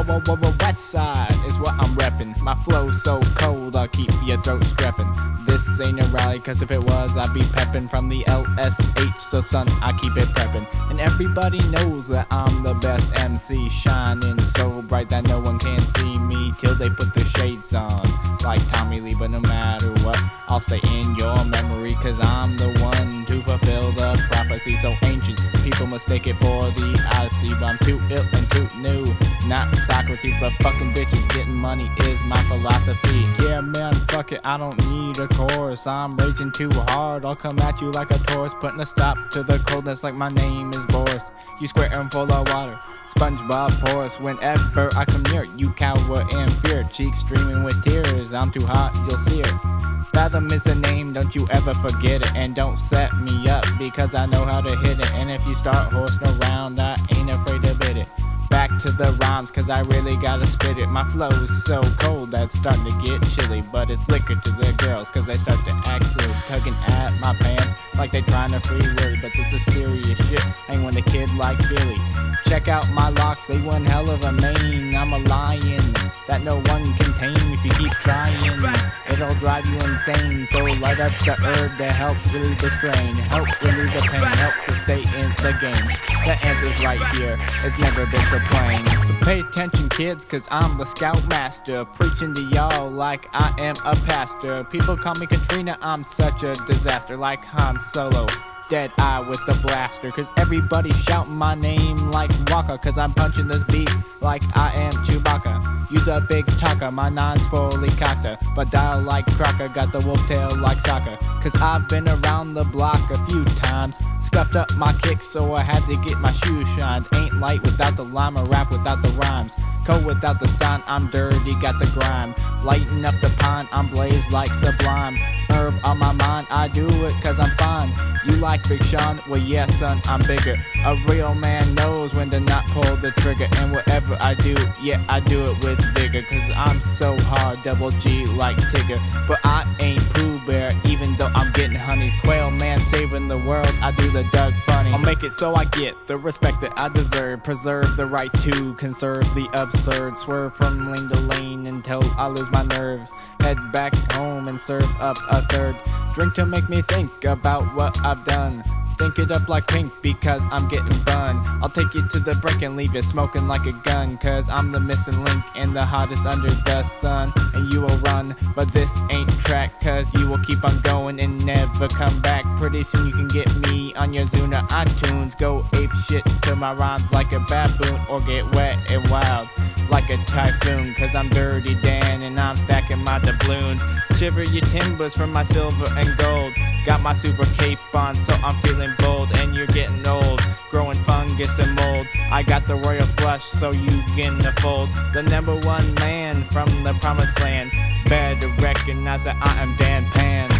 West side is what I'm reppin'. My flow's so cold, I'll keep your throat streppin'. This ain't a rally, cause if it was, I'd be peppin' from the LSH. So son, I keep it preppin'. And everybody knows that I'm the best MC, shining so bright that no one can see me till they put the shades on, like Tommy Lee. But no matter what, I'll stay in your memory, cause I'm the one to fulfill the prophecy. So ancient, people mistake it for the Odyssey, but I'm too ill and too new. Not Socrates, but fucking bitches. Getting money is my philosophy. Yeah man, fuck it, I don't need a chorus. I'm raging too hard, I'll come at you like a Taurus, putting a stop to the coldness like my name is Boris. You squirtin' full of water, spongebob, porous. Whenever I come near, you cower in fear. Cheeks streaming with tears, I'm too hot, you'll see it. Fa7hom is a name, don't you ever forget it. And don't set me up, because I know how to hit it. And if you start horsing around, I ain't afraid to bid it. Back to the rhymes, cause I really gotta spit it. My flow's so cold that's starting to get chilly, but it's liquor to the girls, cause they start to act silly, tugging at my pants like they trying to free willy. But this is serious shit, ain't when a kid like Billy. Check out my locks, they one hell of a mane. I'm a lion that no one can tame. If you keep trying, it'll drive you insane. So light up the herb to help relieve the strain, help relieve the pain, help to stay in the game. The answer's right here, it's never been so plain. So pay attention kids, cause I'm the scoutmaster, preaching to y'all like I am a pastor. People call me Katrina, I'm such a disaster, like Han Solo, dead eye with the blaster. Cause everybody shouting my name like Waka, cause I'm punching this beat like I am Chewbacca. Use a big talker, my nine's fully cocked, but dial like Crocker, got the wolf tail like soccer. Cause I've been around the block a few times, scuffed up my kicks so I had to get my shoes shined. Ain't light without the lime, or rap without the rhymes. Cold without the sign, I'm dirty, got the grime. Lighting up the pine, I'm blazed like Sublime. Herb on my mind, I do it cause I'm fine. You like Big Sean? Well yeah son, I'm bigger. A real man knows when to not pull the trigger. And whatever I do, yeah I do it with vigor. Cause I'm so hard, double G like Tigger. But I ain't Pooh Bear, even though I'm getting honeys. Quail man saving the world, I do the Doug Funny. I'll make it so I get the respect that I deserve. Preserve the right to conserve the absurd. Swerve from lane to lane until I lose my nerves. Head back home and serve up a third drink to make me think about what I've done. Stink it up like pink because I'm getting bun. I'll take you to the break and leave you smoking like a gun, cause I'm the missing link and the hottest under the sun. And you will run, but this ain't track, cause you will keep on going and never come back. Pretty soon you can get me on your Zuna iTunes. Go ape shit to my rhymes like a baboon, or get wet and wild like a typhoon. Cause I'm Dirty Dan and I'm stacking my doubloons. Shiver your timbers from my silver and gold. Got my super cape on so I'm feeling bold. And you're getting old, growing fungus and mold. I got the royal flush so you can fold. The #1 man from the promised land, better recognize that I am Dan Pan.